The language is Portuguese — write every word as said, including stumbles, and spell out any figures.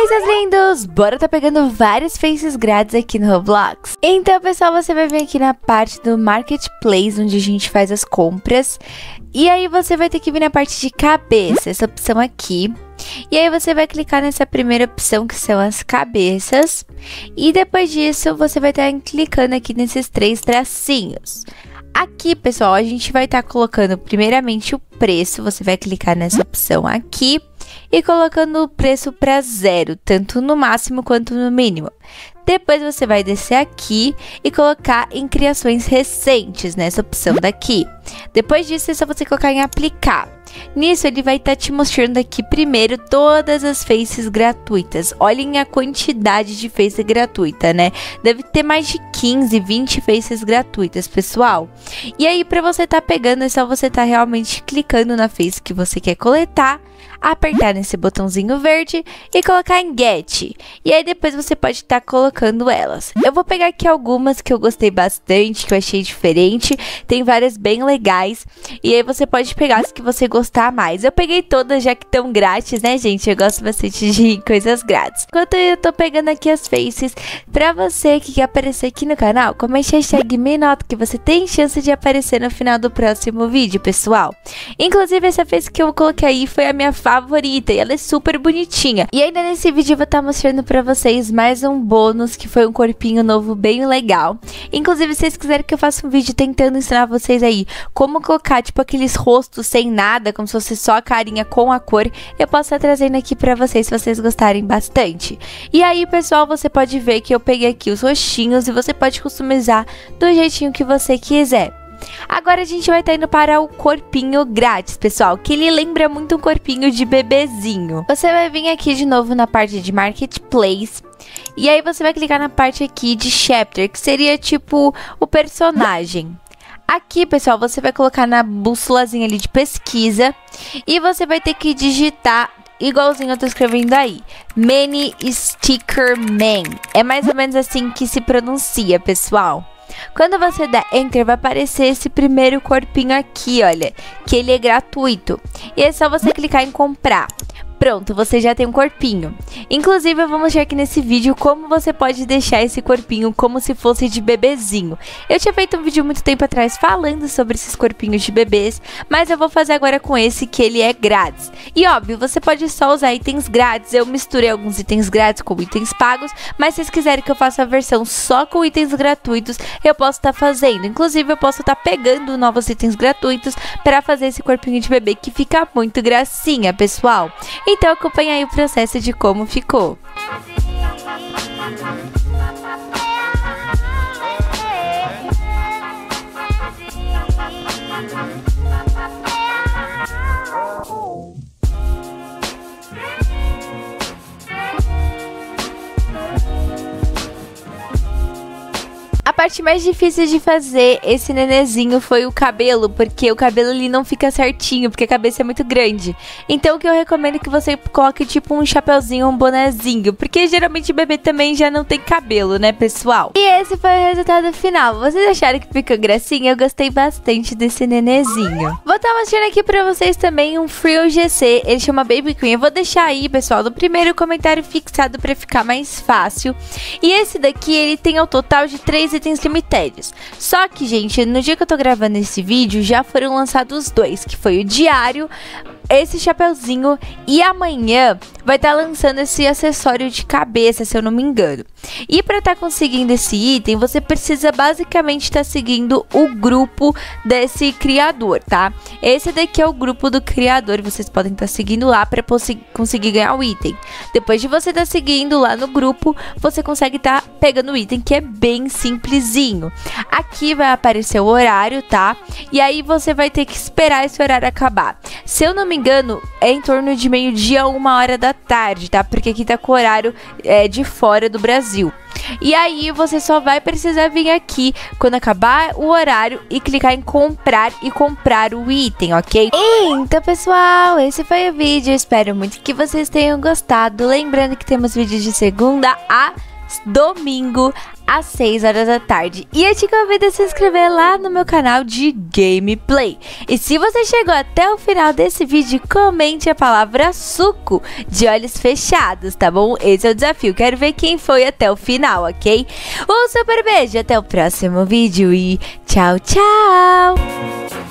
aí, seus lindos, bora tá pegando vários faces grátis aqui no Roblox. Então, pessoal, você vai vir aqui na parte do Marketplace, onde a gente faz as compras. E aí você vai ter que vir na parte de cabeça, essa opção aqui. E aí você vai clicar nessa primeira opção, que são as cabeças. E depois disso, você vai estar clicando aqui nesses três tracinhos. Aqui, pessoal, a gente vai estar colocando primeiramente o preço. Você vai clicar nessa opção aqui e colocando o preço para zero, tanto no máximo quanto no mínimo. Depois você vai descer aqui e colocar em criações recentes, nessa opção daqui. Depois disso, é só você colocar em aplicar. Nisso, ele vai estar te mostrando aqui primeiro todas as faces gratuitas. Olhem a quantidade de face gratuita, né? Deve ter mais de quinze, vinte faces gratuitas, pessoal. E aí, para você estar pegando, é só você estar realmente clicando na face que você quer coletar, apertar nesse botãozinho verde e colocar em Get. E aí depois você pode estar colocando elas. Eu vou pegar aqui algumas que eu gostei bastante, que eu achei diferente. Tem várias bem legais. E aí você pode pegar as que você gostar mais. Eu peguei todas já que estão grátis, né, gente? Eu gosto bastante de coisas grátis. Enquanto eu tô pegando aqui as faces, pra você que quer aparecer aqui no canal, comente a hashtag Minota, que você tem chance de aparecer no final do próximo vídeo, pessoal. Inclusive, essa face que eu coloquei aí foi a minha favorita e ela é super bonitinha. E ainda nesse vídeo eu vou estar mostrando pra vocês mais um bônus, que foi um corpinho novo bem legal. Inclusive, se vocês quiserem que eu faça um vídeo tentando ensinar vocês aí como colocar, tipo, aqueles rostos sem nada, como se fosse só a carinha com a cor, eu posso estar trazendo aqui pra vocês, se vocês gostarem bastante. E aí, pessoal, você pode ver que eu peguei aqui os rostinhos e você pode customizar do jeitinho que você quiser. Agora a gente vai estar indo para o corpinho grátis, pessoal, que ele lembra muito um corpinho de bebezinho. Você vai vir aqui de novo na parte de Marketplace. E aí você vai clicar na parte aqui de Chapter, que seria tipo o personagem. Aqui, pessoal, você vai colocar na bússolazinha ali de pesquisa. E você vai ter que digitar igualzinho eu tô escrevendo aí, Many Sticker Man. É mais ou menos assim que se pronuncia, pessoal. Quando você der Enter, vai aparecer esse primeiro corpinho aqui, olha, que ele é gratuito. E é só você clicar em comprar. Pronto, você já tem um corpinho. Inclusive, eu vou mostrar aqui nesse vídeo como você pode deixar esse corpinho como se fosse de bebezinho. Eu tinha feito um vídeo muito tempo atrás falando sobre esses corpinhos de bebês, mas eu vou fazer agora com esse, que ele é grátis. E óbvio, você pode só usar itens grátis. Eu misturei alguns itens grátis com itens pagos, mas se vocês quiserem que eu faça a versão só com itens gratuitos, eu posso estar fazendo. Inclusive, eu posso estar pegando novos itens gratuitos para fazer esse corpinho de bebê, que fica muito gracinha, pessoal. Então acompanhe aí o processo de como ficou. A parte mais difícil de fazer esse nenezinho foi o cabelo, porque o cabelo ali não fica certinho, porque a cabeça é muito grande. Então o que eu recomendo é que você coloque tipo um chapeuzinho, um bonezinho, porque geralmente bebê também já não tem cabelo, né, pessoal? E esse foi o resultado final. Vocês acharam que ficou gracinha? Eu gostei bastante desse nenezinho. Vou estar mostrando aqui pra vocês também um Free G C, ele chama Baby Queen. Eu vou deixar aí, pessoal, no primeiro comentário fixado pra ficar mais fácil. E esse daqui, ele tem ao total de três itens limitados. Só que, gente, no dia que eu tô gravando esse vídeo, já foram lançados dois, que foi o diário, esse chapeuzinho, e amanhã vai estar lançando esse acessório de cabeça, se eu não me engano. E para estar conseguindo esse item, você precisa basicamente estar seguindo o grupo desse criador, tá? Esse daqui é o grupo do criador, vocês podem estar seguindo lá para conseguir ganhar o item. Depois de você estar seguindo lá no grupo, você consegue estar pegando o item, que é bem simplesinho. Aqui vai aparecer o horário, tá? E aí você vai ter que esperar esse horário acabar. Se eu não me engano, é em torno de meio-dia a uma hora da tarde, tá? Porque aqui tá com o horário é, de fora do Brasil. E aí você só vai precisar vir aqui quando acabar o horário e clicar em comprar e comprar o item, ok? Então, pessoal, esse foi o vídeo. Espero muito que vocês tenham gostado. Lembrando que temos vídeos de segunda a domingo, às seis horas da tarde. E eu te convido a se inscrever lá no meu canal de gameplay. E se você chegou até o final desse vídeo, comente a palavra suco de olhos fechados, tá bom? Esse é o desafio. Quero ver quem foi até o final, ok? Um super beijo, até o próximo vídeo e tchau, tchau!